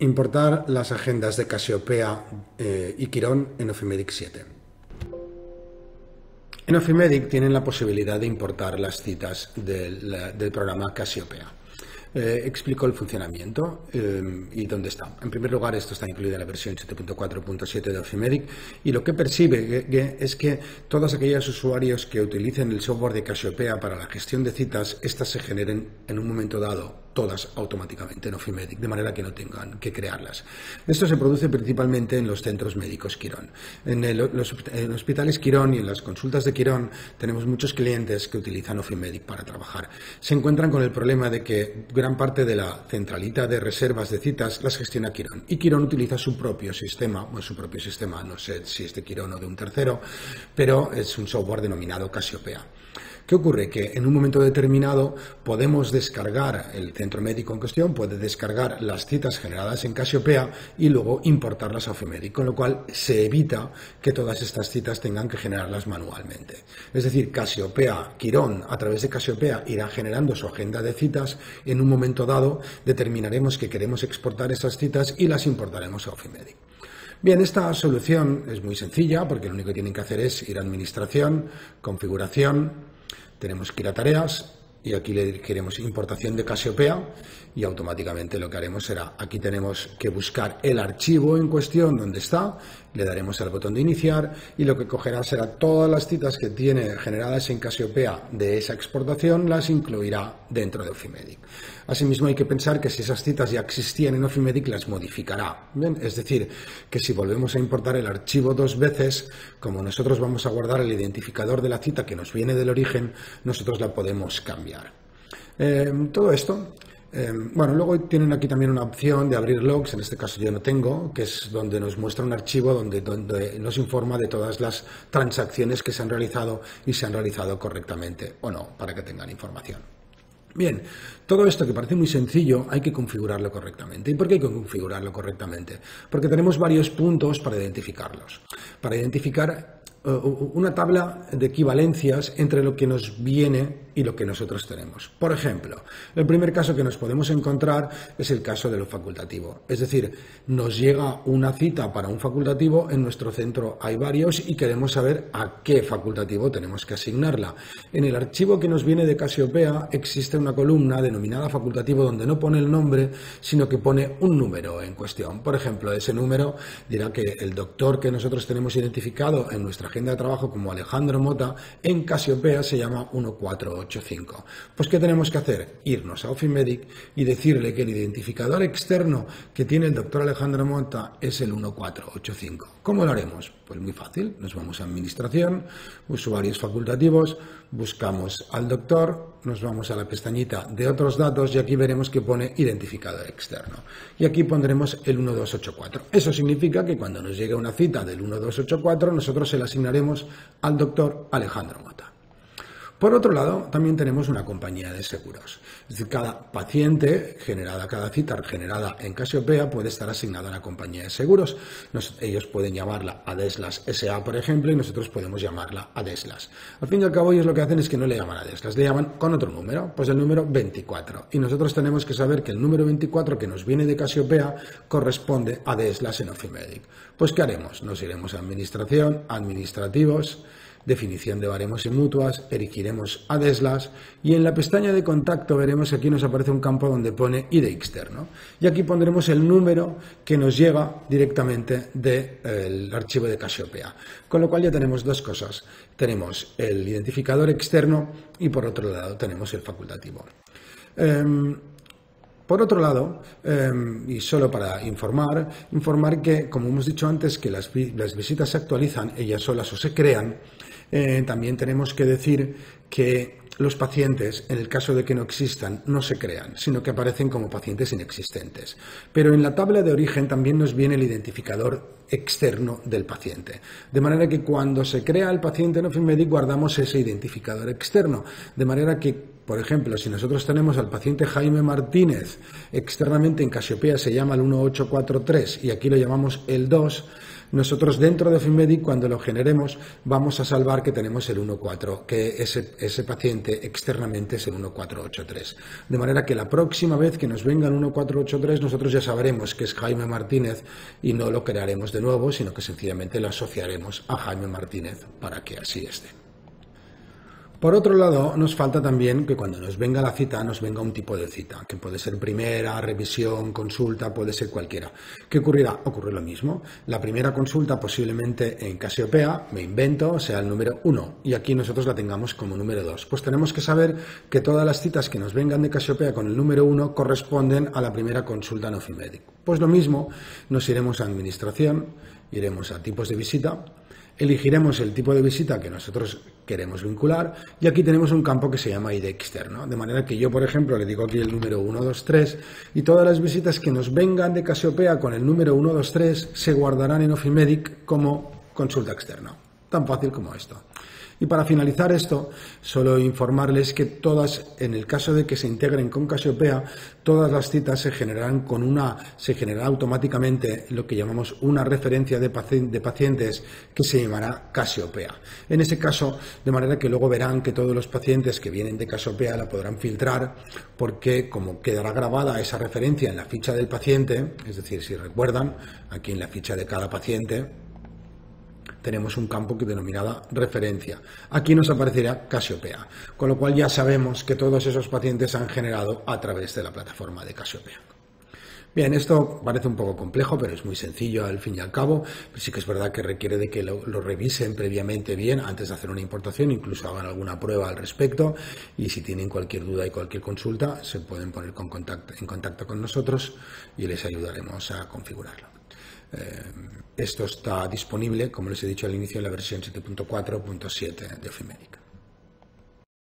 Importar las agendas de Casiopea y Quirón en Ofimedic 7. En Ofimedic tienen la posibilidad de importar las citas del programa Casiopea. Explico el funcionamiento y dónde está. En primer lugar, esto está incluido en la versión 7.4.7 de Ofimedic y lo que percibe es que todos aquellos usuarios que utilicen el software de Casiopea para la gestión de citas, estas se generen en un momento dado todas automáticamente en Ofimedic, de manera que no tengan que crearlas. Esto se produce principalmente en los centros médicos Quirón. En los hospitales Quirón y en las consultas de Quirón tenemos muchos clientes que utilizan Ofimedic para trabajar. Se encuentran con el problema de que gran parte de la centralita de reservas de citas las gestiona Quirón y Quirón utiliza su propio sistema, no sé si es de Quirón o de un tercero, pero es un software denominado Casiopea. ¿Qué ocurre? Que en un momento determinado podemos descargar, el centro médico en cuestión puede descargar las citas generadas en Casiopea y luego importarlas a Ofimedic, con lo cual se evita que todas estas citas tengan que generarlas manualmente. Es decir, Casiopea, Quirón, a través de Casiopea irá generando su agenda de citas. En un momento dado determinaremos que queremos exportar esas citas y las importaremos a Ofimedic. Bien, esta solución es muy sencilla porque lo único que tienen que hacer es ir a Administración, Configuración, tenemos que ir a Tareas y aquí le dirigiremos Importación de Casiopea y automáticamente lo que haremos será, aquí tenemos que buscar el archivo en cuestión donde está, le daremos al botón de iniciar y lo que cogerá será todas las citas que tiene generadas en Casiopea de esa exportación, las incluirá dentro de Ofimedic. Asimismo hay que pensar que si esas citas ya existían en Ofimedic las modificará. Bien, es decir, que si volvemos a importar el archivo dos veces, como nosotros vamos a guardar el identificador de la cita que nos viene del origen, nosotros la podemos cambiar. Todo esto, bueno, luego tienen aquí también una opción de abrir logs, en este caso yo no tengo, que es donde nos muestra un archivo donde nos informa de todas las transacciones que se han realizado y se han realizado correctamente o no, para que tengan información. Bien, todo esto que parece muy sencillo hay que configurarlo correctamente. ¿Y por qué hay que configurarlo correctamente? Porque tenemos varios puntos para identificarlos. Para identificar una tabla de equivalencias entre lo que nos viene y lo que nosotros tenemos. Por ejemplo, el primer caso que nos podemos encontrar es el caso de lo facultativo. Es decir, nos llega una cita para un facultativo, en nuestro centro hay varios y queremos saber a qué facultativo tenemos que asignarla. En el archivo que nos viene de Casiopea existe una columna denominada facultativo donde no pone el nombre, sino que pone un número en cuestión. Por ejemplo, ese número dirá que el doctor que nosotros tenemos identificado en nuestra agenda de trabajo como Alejandro Mota en Casiopea se llama 1485. Pues ¿qué tenemos que hacer? Irnos a Ofimedic y decirle que el identificador externo que tiene el doctor Alejandro Mota es el 1485. ¿Cómo lo haremos? Pues muy fácil, nos vamos a Administración, Usuarios facultativos, buscamos al doctor, nos vamos a la pestañita de otros datos y aquí veremos que pone identificador externo. Y aquí pondremos el 1284. Eso significa que cuando nos llegue una cita del 1284 nosotros se la asignaremos al doctor Alejandro Mota. Por otro lado, también tenemos una compañía de seguros. Es decir, cada paciente cada cita generada en Casiopea puede estar asignada a una compañía de seguros. Ellos pueden llamarla Adeslas SA, por ejemplo, y nosotros podemos llamarla Adeslas. Al fin y al cabo, ellos lo que hacen es que no le llaman Adeslas, le llaman con otro número, pues el número 24. Y nosotros tenemos que saber que el número 24 que nos viene de Casiopea corresponde a Adeslas en Ofimedic. Pues ¿qué haremos? Nos iremos a Administración, Administrativos, Definición de baremos y mutuas, elegiremos Adeslas y en la pestaña de contacto veremos que aquí nos aparece un campo donde pone ID externo y aquí pondremos el número que nos llega directamente del archivo de Casiopea. Con lo cual ya tenemos dos cosas. Tenemos el identificador externo y por otro lado tenemos el facultativo. Por otro lado, y solo para informar que, como hemos dicho antes, que las visitas se actualizan ellas solas o se crean, también tenemos que decir que los pacientes, en el caso de que no existan, no se crean, sino que aparecen como pacientes inexistentes. Pero en la tabla de origen también nos viene el identificador externo del paciente. De manera que cuando se crea el paciente en Ofimedic guardamos ese identificador externo. De manera que, por ejemplo, si nosotros tenemos al paciente Jaime Martínez, externamente en Casiopea se llama el 1843 y aquí lo llamamos el 2, nosotros dentro de Ofimedic, cuando lo generemos, vamos a salvar que tenemos el 1.4, que ese paciente externamente es el 1483. De manera que la próxima vez que nos venga el 1483, nosotros ya sabremos que es Jaime Martínez y no lo crearemos de nuevo, sino que sencillamente lo asociaremos a Jaime Martínez para que así esté. Por otro lado, nos falta también que cuando nos venga la cita, nos venga un tipo de cita, que puede ser primera, revisión, consulta, puede ser cualquiera. ¿Qué ocurrirá? Ocurre lo mismo. La primera consulta posiblemente en Casiopea, me invento, sea el número 1 y aquí nosotros la tengamos como número 2. Pues tenemos que saber que todas las citas que nos vengan de Casiopea con el número 1 corresponden a la primera consulta en Ofimedic. Pues lo mismo, nos iremos a administración, iremos a tipos de visita, elegiremos el tipo de visita que nosotros queremos vincular y aquí tenemos un campo que se llama ID externo, de manera que yo, por ejemplo, le digo aquí el número 123 y todas las visitas que nos vengan de Casiopea con el número 123 se guardarán en Ofimedic como consulta externa. Tan fácil como esto. Y para finalizar esto, solo informarles que todas, en el caso de que se integren con Casiopea, todas las citas se generará automáticamente lo que llamamos una referencia de pacientes que se llamará Casiopea. En ese caso, de manera que luego verán que todos los pacientes que vienen de Casiopea la podrán filtrar porque como quedará grabada esa referencia en la ficha del paciente, es decir, si recuerdan, aquí en la ficha de cada paciente, tenemos un campo que denominada referencia. Aquí nos aparecerá Casiopea, con lo cual ya sabemos que todos esos pacientes se han generado a través de la plataforma de Casiopea. Bien, esto parece un poco complejo, pero es muy sencillo al fin y al cabo. Sí que es verdad que requiere de que lo revisen previamente bien antes de hacer una importación, incluso hagan alguna prueba al respecto y si tienen cualquier duda y cualquier consulta se pueden poner en contacto con nosotros y les ayudaremos a configurarlo. Esto está disponible, como les he dicho al inicio, en la versión 7.4.7 de Ofimedic.